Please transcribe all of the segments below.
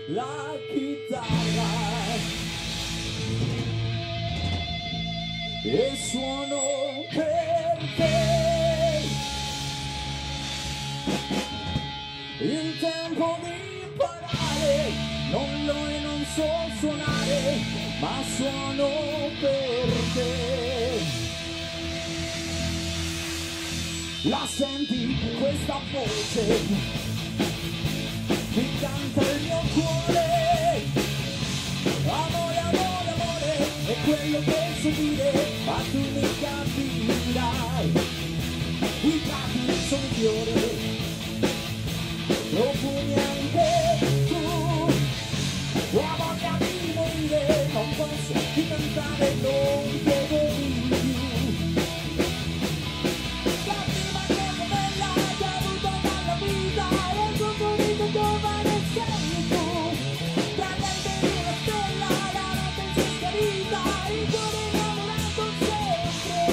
la chitarra e suono per te. Il tempo di imparare, non so suonare, ma suono per te. La senti questa voce, mi canta il mio cuore. Amore, amore, amore, è quello che so dire, ma tu mi capirai. I prati sono fiori, profumi anche tu. Ho voglia di morire, non posso di cantare, non chiedo di più. La prima cosa bella che ho avuto dalla vita è il tuo vita giovane sei tu. Prendete una stella, la notte si schiarita, il cuore innamorato sempre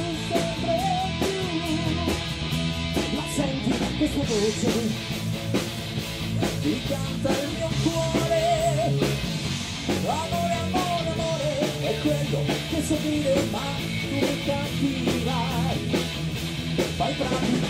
più. La senti questa voce? Mi canta il mio cuore, amore, amore, amore, è quello che so dire, ma tu mi capirai. Fai bravi